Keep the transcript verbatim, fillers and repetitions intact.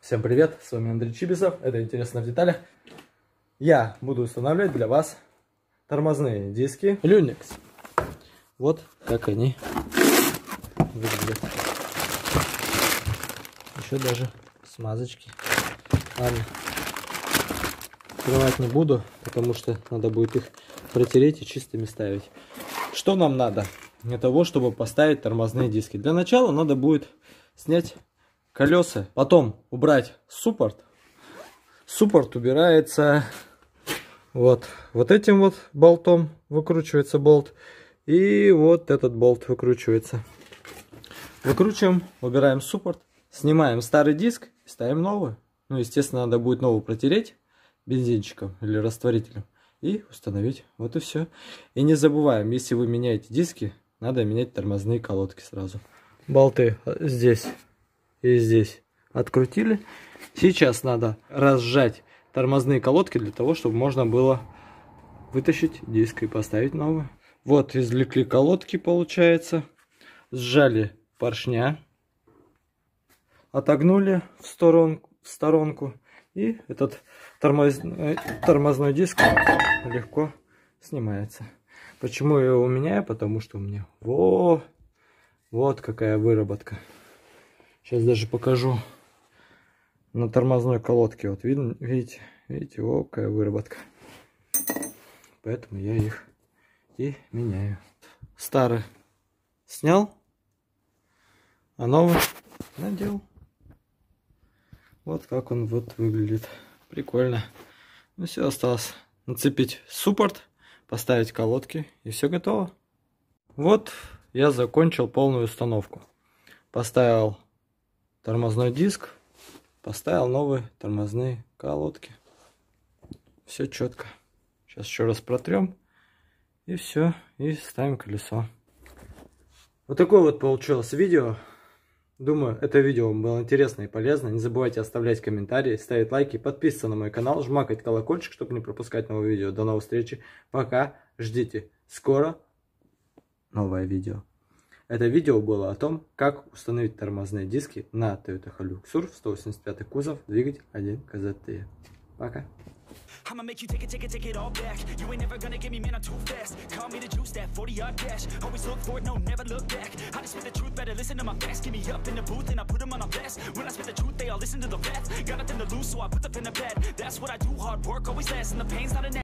Всем привет, с вами Андрей Чибисов, это «Интересно в деталях». Я буду устанавливать для вас тормозные диски Люникс. Вот как они выглядят. Еще даже смазочки. Ладно, открывать не буду, потому что надо будет их протереть и чистыми ставить. Что нам надо для того, чтобы поставить тормозные диски? Для начала надо будет снять колеса, потом убрать суппорт. Суппорт убирается вот, вот этим вот болтом, выкручивается болт, и вот этот болт выкручивается. Выкручиваем, убираем суппорт, снимаем старый диск, ставим новый. Ну, естественно, надо будет новый протереть бензинчиком или растворителем и установить. Вот и все. И не забываем, если вы меняете диски, надо менять тормозные колодки сразу. Болты здесь и здесь открутили. Сейчас надо разжать тормозные колодки для того, чтобы можно было вытащить диск и поставить новый. Вот извлекли колодки, получается. Сжали поршня. Отогнули в сторонку, в сторонку. И этот тормозной, тормозной диск легко снимается. Почему я его меняю? Потому что у меня во, вот какая выработка. Сейчас даже покажу на тормозной колодке. Вот видно, видите, видите, о, какая выработка. Поэтому я их и меняю. Старый снял, а новый надел. Вот как он вот выглядит. Прикольно. Ну все, осталось нацепить суппорт, поставить колодки, и все готово. Вот я закончил полную установку. Поставил тормозной диск, поставил новые тормозные колодки. Все четко. Сейчас еще раз протрем. И все. И ставим колесо. Вот такое вот получилось видео. Думаю, это видео было интересно и полезно. Не забывайте оставлять комментарии, ставить лайки, подписываться на мой канал, жмакать колокольчик, чтобы не пропускать новые видео. До новых встреч. Пока. Ждите. Скоро новое видео. Это видео было о том, как установить тормозные диски на Toyota Hilux Surf сто восемьдесят пять кузов, двигатель один ка зет ти. Пока. I'ma make you take it, take it, take it all back. You ain't never gonna get me, man, I'm too fast. Call me the juice, that forty yard dash. Always look forward, no, never look back. I just spit the truth, better listen to my facts. Get me up in the booth and I put them on a blast. When I spit the truth, they all listen to the facts. Got nothing to lose, so I put the pen to bed. That's what I do, hard work always lasts, and the pain's not an